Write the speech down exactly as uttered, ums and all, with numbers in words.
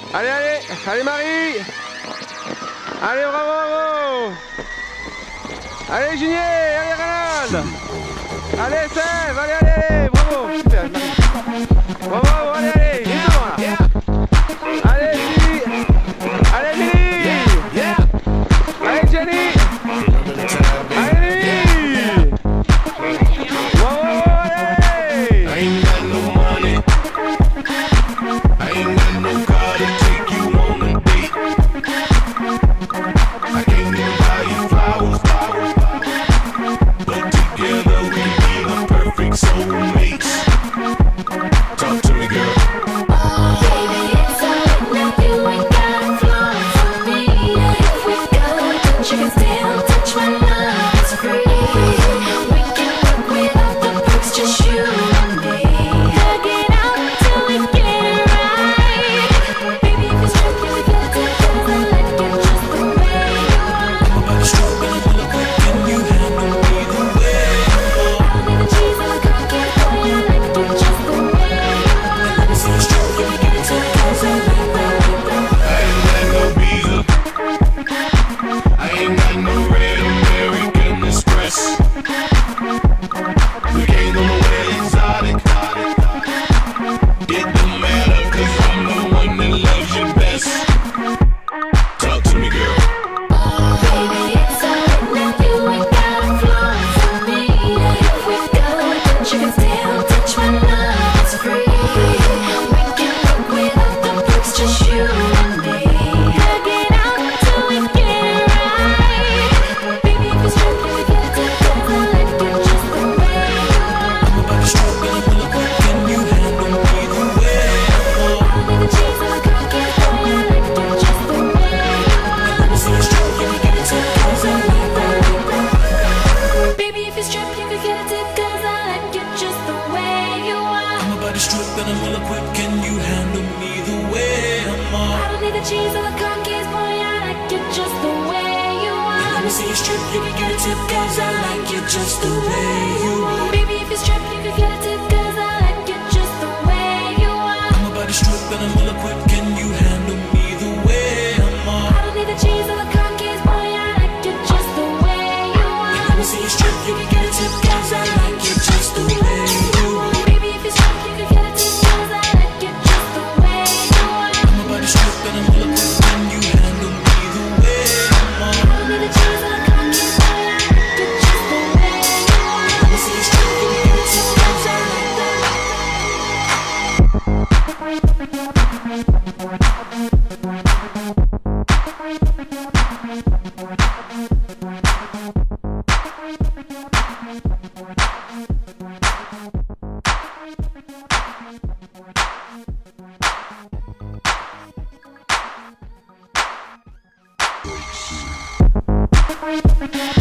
Allez, allez, allez Marie. Allez, bravo, bravo. Allez Junier, allez Ronald. Allez Sèvres, allez, allez, allez, bravo. Super, Marie. Bravo, bravo, allez, allez, juste devant là. Allez Julie. Allez Julie. Allez Jenny. Allez Lily. Bravo, allez. I ain't got no money. I ain't got no car to take you on a date. I can't even buy you flowers, flowers, but together we be the perfect soulmates. Talk to me, girl. Oh, baby, it's alright now. You ain't gotta flow for me. If we go, don't you can still touch my love. It's free. We can work without the perks, just you and me. Hug it out till we get it right. Baby, if it's true, you get it together. I like it just the way you are. I'm about to stroke and I'm gonna quick and you handle me the way. I don't need the cheese or the cocky, boy. I like it just the way you are. Let me see you stroke and get it together. I ain't got no visa. I ain't got no red American Express. We ain't gonna wear exotic. It don't matter, cause I'm the one that loves you best. Talk to me, girl. Oh, baby, it's alright now. You ain't gotta flow for me. If we go, don't you can still touch my love. It's free. We can work without the perks, just you and me. Hug it out till we get it right. Baby, if it's true, you get it together. I like it just the way you are. I'm about to stroke and I'm gonna quick and you handle me the way. I don't need the cheese or the cocky, boy. I like it just the way you are. Let me see you stroke and get it together. Baby, if it's true, you can get it together. I like it just the way you are. I'm about to stroke and I'm gonna quick and you handle me the way I'm on. I don't need the cheese or the cookies, boy. I like it just the way you are. Let me see you strip, you can get it tip, cause I like it just the way you are. Baby, if it's trip, you can get it tip, cause I like it just the way you are. I'm about to strip and I'm gonna quick and you handle me the way I'm on. I don't need the cheese or the cookies, boy. I like it just the way you are. Let me see you strip, you can get it tip, cause I like it just the way you are. Baby, if it's trip, you can get it tip, cause I like it just the way you are. I'm about to strip and I'm gonna quick and you handle me the way I'm on. I don't need the cheese or the cookies, boy. I like it just the way you are. Let me see you strip, you can get it tip, cause I like that. Thank you.